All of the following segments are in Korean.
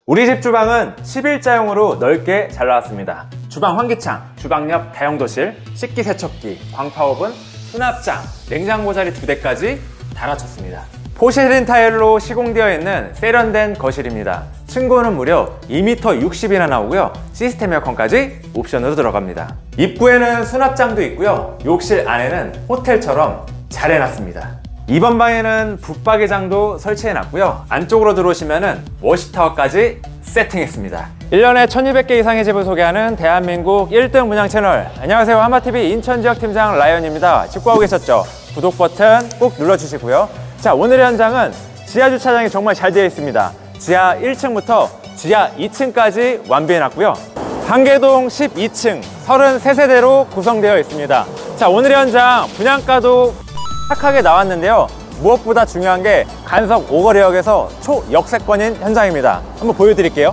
우리 집 주방은 11자용으로 넓게 잘 나왔습니다. 주방 환기창, 주방 옆 다용도실, 식기세척기, 광파오븐, 수납장, 냉장고 자리 2대까지 다 갖췄습니다. 포세린 타일로 시공되어 있는 세련된 거실입니다. 층고는 무려 2m 60이나 나오고요. 시스템 에어컨까지 옵션으로 들어갑니다. 입구에는 수납장도 있고요. 욕실 안에는 호텔처럼 잘 해놨습니다. 이번 방에는 붙박이장도 설치해놨고요. 안쪽으로 들어오시면은 워시타워까지 세팅했습니다. 1년에 1200개 이상의 집을 소개하는 대한민국 1등 분양 채널, 안녕하세요, 한마TV 인천지역팀장 라이언입니다. 직구하고 계셨죠? 구독 버튼 꼭 눌러주시고요. 자, 오늘의 현장은 지하 주차장이 정말 잘 되어 있습니다. 지하 1층부터 지하 2층까지 완비해놨고요. 한계동 12층 33세대로 구성되어 있습니다. 자, 오늘의 현장 분양가도 착하게 나왔는데요. 무엇보다 중요한 게 간석 오거리역에서 초역세권인 현장입니다. 한번 보여드릴게요.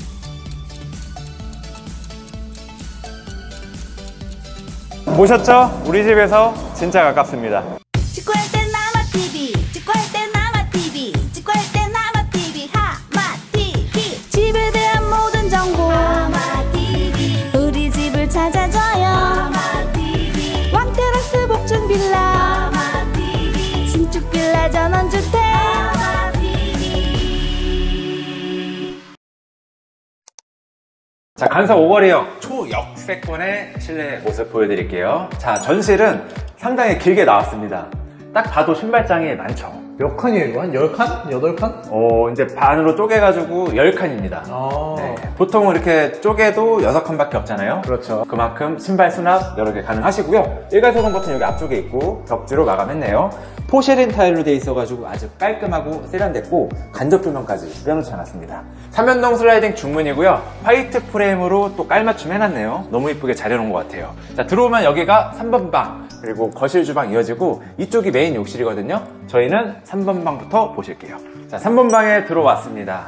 보셨죠? 우리 집에서 진짜 가깝습니다. 직구할 땐 한마TV, 직구할 땐 한마TV, 직구할 땐 한마TV, 한마TV. 집에 대한 모든 정보 한마TV. 우리 집을 찾아줘요 한마TV. 왕테라스 복층 빌라 한마TV. 신축 빌라 전원주택 한마TV. 자, 간석 오거리역 초역세권의 실내 모습 보여드릴게요. 자, 전실은 상당히 길게 나왔습니다. 딱 봐도 신발장이 많죠. 몇 칸이에요 이거? 한 10칸? 8칸? 이제 반으로 쪼개가지고 10칸입니다. 네, 보통 이렇게 쪼개도 6칸밖에 없잖아요. 그렇죠. 그만큼 신발 수납 여러 개 가능하시고요. 일괄소금 버튼 여기 앞쪽에 있고 벽지로 마감했네요. 포세린 타일로 되어 있어가지고 아주 깔끔하고 세련됐고 간접 조명까지 빼놓지 않았습니다. 3연동 슬라이딩 중문이고요. 화이트 프레임으로 또 깔맞춤 해놨네요. 너무 이쁘게 잘 해놓은 것 같아요. 자, 들어오면 여기가 3번 방, 그리고 거실 주방 이어지고 이쪽이 메인 욕실이거든요. 저희는 3번 방부터 보실게요. 자, 3번 방에 들어왔습니다.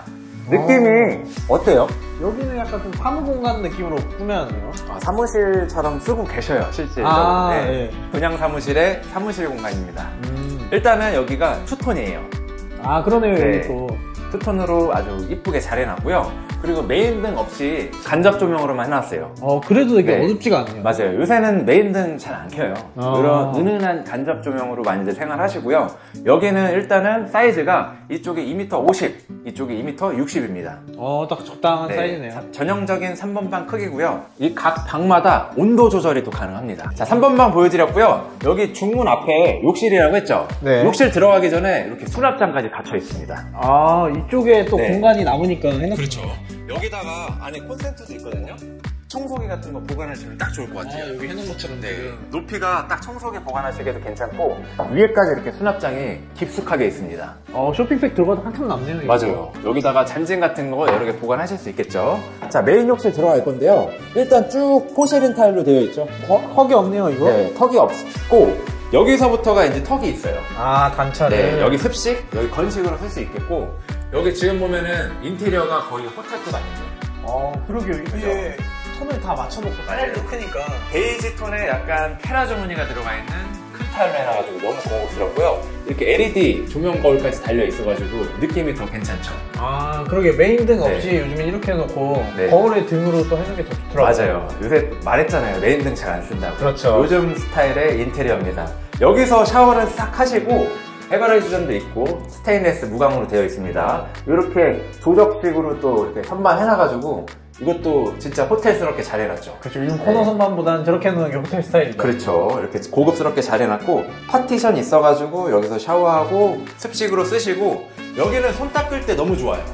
느낌이 어때요? 여기는 약간 좀 사무공간 느낌으로 꾸며놨네요. 사무실처럼 쓰고 계셔요, 실제로. 네. 분양 사무실의 사무실 공간입니다. 일단은 여기가 투톤이에요. 그러네요. 네. 여기 또 투톤으로 아주 이쁘게 잘 해놨고요. 그리고 메인등 없이 간접 조명으로만 해놨어요. 그래도 되게 네. 어둡지가 않네요. 맞아요. 요새는 메인등 잘 안 켜요. 이런 은은한 간접 조명으로 많이들 생활하시고요. 여기는 일단은 사이즈가 이쪽이 2m 50, 이쪽이 2m 60입니다. 딱 적당한 사이즈네요. 전형적인 3번 방 크기고요. 이 각 방마다 온도 조절이 또 가능합니다. 자, 3번 방 보여드렸고요. 여기 중문 앞에 욕실이라고 했죠? 네. 욕실 들어가기 전에 이렇게 수납장까지 갇혀 있습니다. 이쪽에 또 네. 공간이 남으니까 해놨... 그렇죠. 여기다가 안에 콘센트도 있거든요. 청소기 같은 거 보관하시면 딱 좋을 것 같아요. 여기 해놓은 것처럼. 네. 높이가 딱 청소기 보관하시기에도 괜찮고 위에까지 이렇게 수납장이 깊숙하게 있습니다. 쇼핑백 들어가도 한참 남네요. 이거. 맞아요. 여기다가 잔진 같은 거 여러 개 보관하실 수 있겠죠. 자, 메인 욕실 들어갈 건데요. 일단 쭉 포세린 타일로 되어 있죠. 턱이 없네요 이거? 네, 턱이 없고 여기서부터가 이제 턱이 있어요. 단차를. 네, 여기 습식, 여기 건식으로 쓸 수 있겠고 여기 지금 보면은 인테리어가 거의 호텔급 아니에요? 그러게요. 이게 톤을 다 맞춰놓고 빨리 크니까. 베이지 톤에 약간 테라조 무늬가 들어가 있는 큰 타일로 해놔가지고 너무 고급스럽고요. 이렇게 LED 조명 거울까지 달려 있어가지고 느낌이 더 괜찮죠. 그러게 메인 등 없이 요즘엔 이렇게 해놓고 거울에 등으로 또 해놓은 게 더 좋더라고요. 맞아요. 요새 말했잖아요. 메인 등 잘 안 쓴다고. 그렇죠. 요즘 스타일의 인테리어입니다. 여기서 샤워를 싹 하시고 해바라기 수전도 있고 스테인레스 무광으로 되어 있습니다. 이렇게 조적식으로 또 이렇게 선반 해놔가지고 이것도 진짜 호텔스럽게 잘 해놨죠. 그렇죠. 요즘 코너 선반보다는 저렇게 해놓는 게 호텔 스타일이죠. 그렇죠. 이렇게 고급스럽게 잘 해놨고 파티션 있어가지고 여기서 샤워하고 습식으로 쓰시고 여기는 손 닦을 때 너무 좋아요.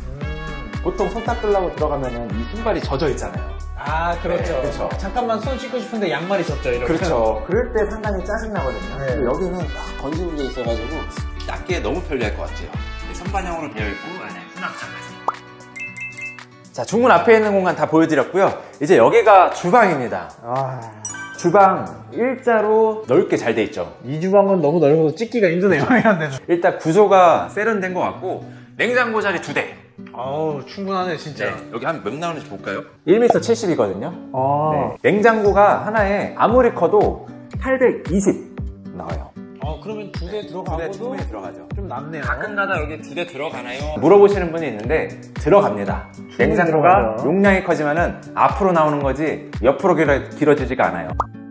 보통 손 닦으려고 들어가면은 이 신발이 젖어 있잖아요. 그렇죠. 네, 그렇죠. 잠깐만 손 씻고 싶은데 양말이 젖죠. 이렇게. 그렇죠. 그럴 때 상당히 짜증나거든요. 근데 여기는 딱 건식으로 돼 있어가지고 닦기에 너무 편리할 것 같아요. 선반형으로 되어 있고 안에 수납장까지. 자, 중문 앞에 있는 공간 다 보여드렸고요. 이제 여기가 주방입니다. 주방 일자로 넓게 잘 돼 있죠. 이 주방은 너무 넓어서 찍기가 힘드네요. 이런 데는. 일단 구조가 세련된 것 같고 냉장고 자리 2대. 충분하네 진짜. 여기 한 몇 나오는지 볼까요? 1m 70이거든요. 아, 냉장고가 하나에 아무리 커도 820 나와요. 그러면 2대 들어가고도 충분히 들어가죠. 좀 남네요. 가끔가다 여기 2대 들어가나요? 물어보시는 분이 있는데 들어갑니다. 냉장고가 들어가죠. 용량이 커지면은 앞으로 나오는 거지 옆으로 길어지지가 않아요.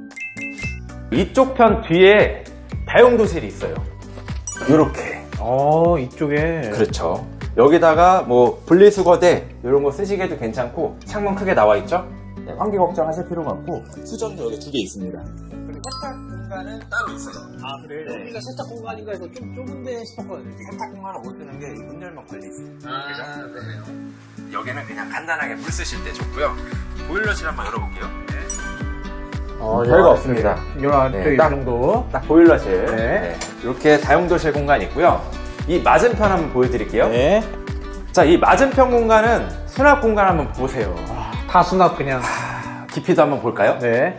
이쪽 편 뒤에 다용도실이 있어요. 이렇게. 이쪽에. 그렇죠. 여기다가 뭐 분리수거대 이런 거 쓰시기에도 괜찮고 창문 크게 나와 있죠? 네, 환기 걱정하실 필요가 없고 수전도 여기 2개 있습니다. 그리고 세탁 공간은 따로 있어요. 아 그래요? 네. 여기가 세탁 공간인가 해서 좀 좁은데 싶었거든요. 세탁 공간을 못 쓰는 게 문 열면 걸리지. 아, 네. 여기는 그냥 간단하게 물 쓰실 때 좋고요. 보일러실 한번 열어볼게요. 별거 없습니다. 이 정도. 딱 보일러실. 네. 네. 이렇게 다용도실 공간이 있고요. 이 맞은편 한번 보여드릴게요. 네. 자, 이 맞은편 공간은 수납 공간 한번 보세요. 다 수납 그냥. 깊이도 한번 볼까요? 네.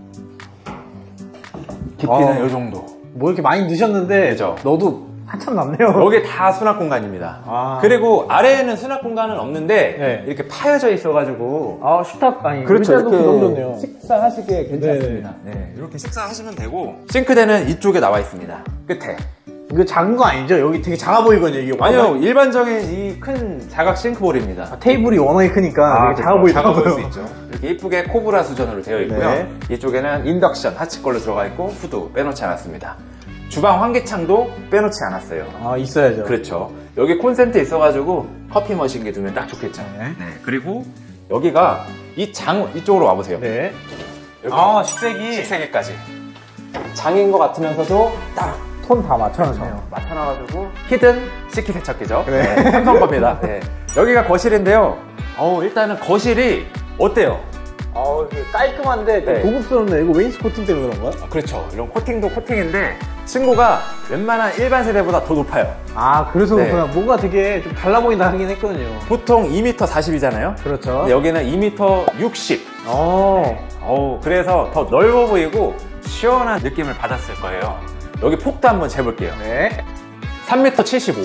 깊이는 이 정도. 뭐 이렇게 많이 넣으셨는데 그죠? 너도 한참 남네요. 여기 다 수납 공간입니다. 그리고 아래에는 수납 공간은 없는데 네. 이렇게 파여져 있어가지고 식탁 아니 그렇죠. 의자도 이렇게 부담되네요. 식사하시기에 괜찮습니다. 네, 이렇게 식사하시면 되고 싱크대는 이쪽에 나와 있습니다. 끝에. 이거 작은 거 아니죠? 여기 되게 작아 보이거든요. 이게 아니요, 일반적인 이 큰 자각 싱크볼입니다. 테이블이 워낙에 크니까 되게 작아 보일 수 보이더라고요. 있죠. 이렇게 이쁘게 코브라 수전으로 되어 있고요. 네. 이쪽에는 인덕션 하치 걸로 들어가 있고 후드 빼놓지 않았습니다. 주방 환기창도 빼놓지 않았어요. 있어야죠. 그렇죠. 여기 콘센트 있어가지고 커피 머신기 두면 딱 좋겠죠. 네. 네. 그리고 여기가 이쪽으로 와보세요. 네. 여기 식세기. 식세기까지. 장인 것 같으면서도 딱 톤 다 맞춰놨네요. 맡아놔가지고 히든 식기세척기죠. 네. 네, 삼성 겁니다. 네. 여기가 거실인데요. 일단은 거실이 어때요? 이게 깔끔한데 좀 네. 고급스럽네. 이거 웨인스코팅 때문에 그런 거야? 그렇죠. 이런 코팅도 코팅인데 층고가 웬만한 일반 세대보다 더 높아요. 그래서 네. 그렇구나. 뭔가 되게 좀 달라 보인다 하긴 했거든요. 보통 2m 40이잖아요. 그렇죠. 근데 여기는 2m 60. 그래서 더 넓어 보이고 시원한 느낌을 받았을 거예요. 여기 폭도 한번 재볼게요. 네. 3m 75.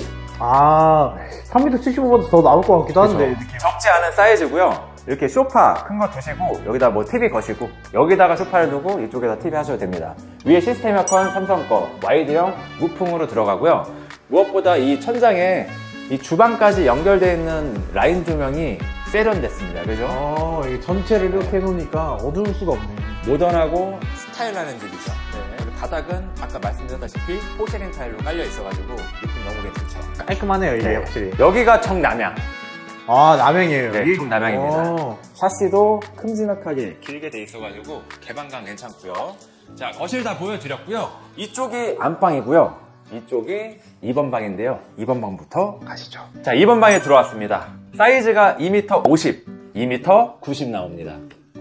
3m 75보다 더 나올 것 같기도 한데. 적지 않은 사이즈고요. 이렇게 소파 큰 거 두시고 여기다 뭐 TV 거시고 여기다가 소파를 두고 이쪽에다 TV 하셔도 됩니다. 위에 시스템 에어컨 삼성 거 와이드형 무풍으로 들어가고요. 무엇보다 이 천장에 이 주방까지 연결되어 있는 라인 조명이 세련됐습니다. 그죠? 이게 전체를 이렇게 해놓으니까 어두울 수가 없네. 모던하고 스타일나는 집이죠. 그리고 바닥은 아까 말씀드렸다시피 포세린 타일로 깔려 있어가지고 느낌 너무 괜찮죠. 깔끔하네요, 이게 네. 확실히. 여기가 정남향. 남양이에요. 네, 정남향입니다. 샤시도 큼지막하게 길게 돼 있어가지고 개방감 괜찮고요. 자, 거실 다 보여드렸고요. 이쪽이 안방이고요. 이쪽이 2번 방인데요. 2번 방부터 가시죠. 자, 2번 방에 들어왔습니다. 사이즈가 2m 50, 2m 90 나옵니다.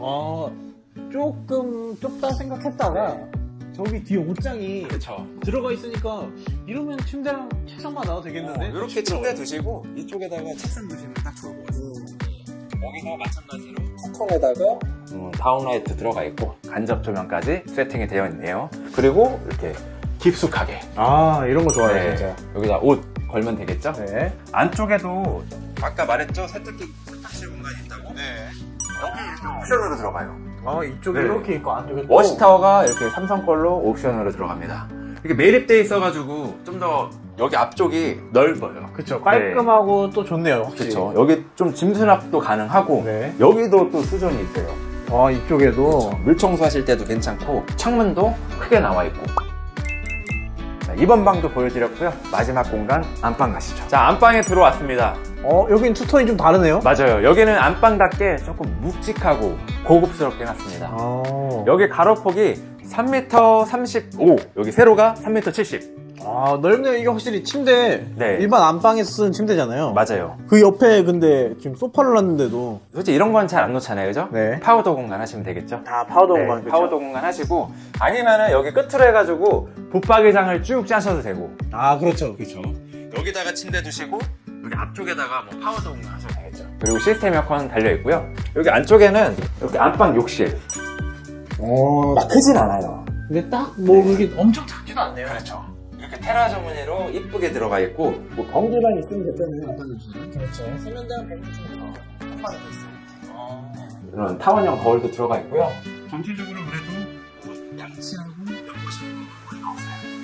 조금 좁다 생각했다가 저기 뒤에 옷장이 그렇죠. 들어가 있으니까 이러면 침대랑 책상만 놔도 되겠는데? 이렇게 침대 두시고 이쪽에다가 책상 두시면 딱 좋을 것 같습니다. 여기서 마찬가지로 뚜껑에다가 다운라이트 들어가 있고 간접 조명까지 세팅이 되어 있네요. 그리고 이렇게 깊숙하게 이런 거 좋아요. 진짜. 여기다 옷 걸면 되겠죠? 네. 안쪽에도 아까 말했죠? 세탁기 세탁실 공간이 있다고? 네. 여기 이렇게 옵션으로 들어가요. 이쪽에 네. 이렇게 있고 안쪽에 워시타워가 이렇게 삼성 걸로 옵션으로 들어갑니다. 이렇게 매립돼 있어가지고 좀 더 여기 앞쪽이 넓어요. 그쵸. 깔끔하고 또 좋네요, 확실히. 그렇죠. 여기 좀 짐 수납도 가능하고 네. 여기도 또 수전이 있어요. 이쪽에도 물 청소하실 때도 괜찮고 창문도 크게 나와 있고. 자, 2번 방도 보여드렸고요. 마지막 공간 안방 가시죠. 자, 안방에 들어왔습니다. 여긴 투톤이 좀 다르네요. 맞아요. 여기는 안방답게 조금 묵직하고 고급스럽게 해놨습니다. 여기 가로폭이 3m 35, 여기 세로가 3m 70. 넓네요. 이게 확실히 침대. 네. 일반 안방에서 쓰는 침대잖아요. 맞아요. 그 옆에 근데 지금 소파를 놨는데도. 솔직히 이런 건 잘 안 놓잖아요, 그죠? 네. 파우더 공간 하시면 되겠죠? 파우더 네, 공간. 그쵸? 파우더 공간 하시고, 아니면은 여기 끝으로 해가지고 붙박이장을 쭉 짜셔도 되고. 그렇죠. 그렇죠. 여기다가 침대 두시고 여기 앞쪽에다가 뭐 파우더 공간 하셔도 되겠죠. 그리고 시스템 에어컨 달려 있고요. 여기 안쪽에는 이렇게 안방 욕실. 막 크진 않아요. 근데 딱 뭐 이게 엄청 작지도 않네요. 그렇죠. 이렇게 테라 주머니로 이쁘게 들어가 있고 뭐 변기만 있으면 됐잖아요. 그렇죠. 세면대랑 변기는 한방에 있어요. 이런 타원형 거울도 들어가 있고요. 전체적으로 그래도 양치하고 연못이 없어요.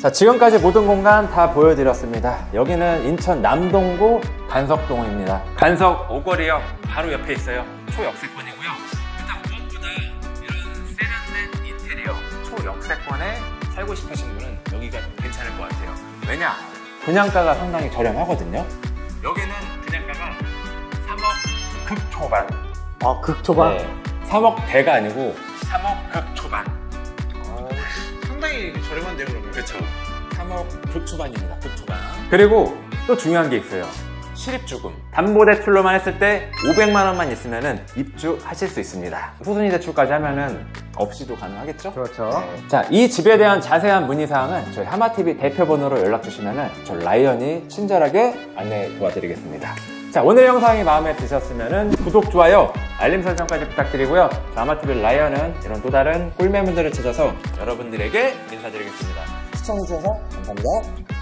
자, 지금까지 모든 공간 다 보여드렸습니다. 여기는 인천 남동구 간석동입니다. 간석 오거리역 바로 옆에 있어요. 초역세권이고요. 일단 무엇보다 이런 세련된 인테리어 초역세권에 살고 싶으신 분은 여기가 괜찮을 것 같아요. 왜냐? 분양가가 상당히 저렴하거든요. 여기는 분양가가 3억 극초반. 아, 극초반? 네, 3억대가 아니고 3억 극초반. 상당히 저렴한데요, 그러면? 그렇죠. 3억 극초반입니다. 극초반. 그리고 또 중요한 게 있어요. 실입주금. 담보대출로만 했을 때 500만 원만 있으면 입주하실 수 있습니다. 후순위 대출까지 하면은 없이도 가능하겠죠? 그렇죠. 네. 자, 이 집에 대한 자세한 문의사항은 저희 하마TV 대표번호로 연락주시면은 저 라이언이 친절하게 안내 도와드리겠습니다. 자, 오늘 영상이 마음에 드셨으면은 구독, 좋아요, 알림 설정까지 부탁드리고요. 하마TV 라이언은 이런 또 다른 꿀매물들을 찾아서 여러분들에게 인사드리겠습니다. 시청해주셔서 감사합니다.